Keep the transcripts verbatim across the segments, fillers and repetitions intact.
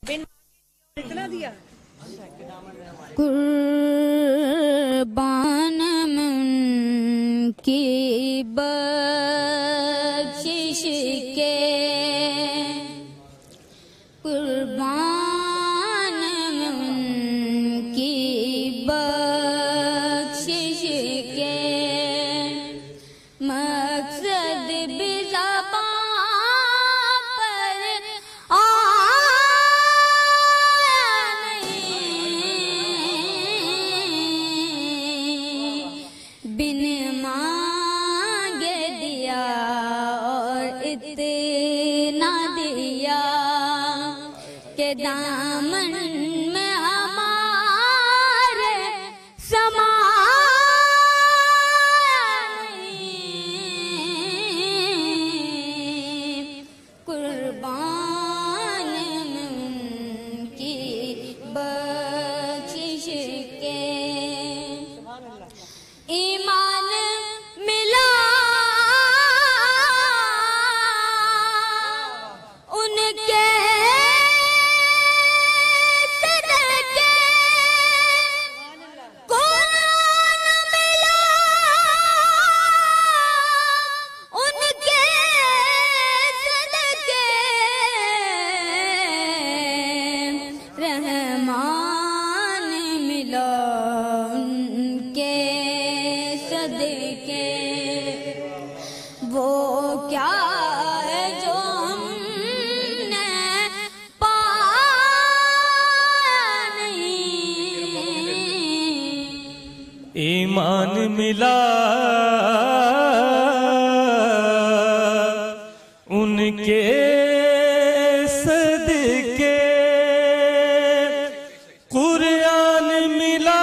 इतना दिया कुर्बान मन की बख्शिश के कुर्बान मन की बख्शिश के मकसद बिज़बां पर आया नहीं, बिन मांगे दिया और इतना दिया के दामन में हमारे समाया नहीं, कुर्बान मन की बख्शिश के ईमान मिला उनके सदके, कुरान मिला उनके सदके, रहमान मिला उनके सदके, वो क्या है जो हमने पाया नहीं, ईमान मिला उनके सदके, कुरान मिला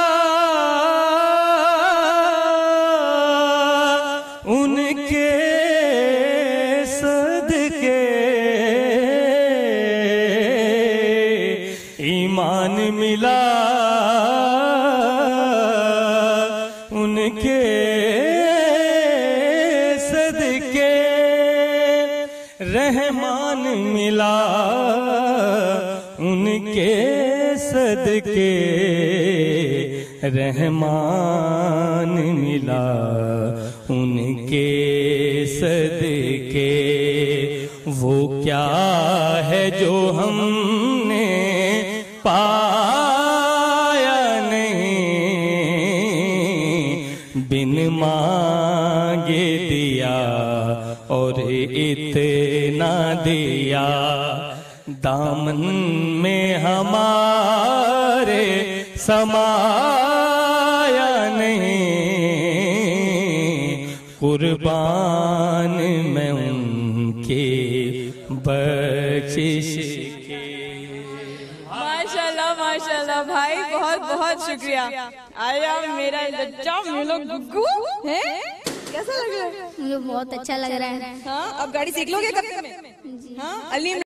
उनके सदके, ईमान मिला उनके सदके, रहमान मिला उनके सदके, रहमान मिला उनके सदके, वो क्या है जो हमने पाया नहीं, बिन मांगे दिया और इतना दिया, दामन में हमारे समाया नहीं, कुर्बान में उनके बख्शिश के। माशाल्लाह माशाल्लाह भाई, बहुत बहुत शुक्रिया। आया मेरा बच्चा मिलो गुग्गू है, कैसा लग रहा है? मुझे बहुत अच्छा लग रहा है। हाँ, अब गाड़ी सीख लोगे कब में? हाँ, अली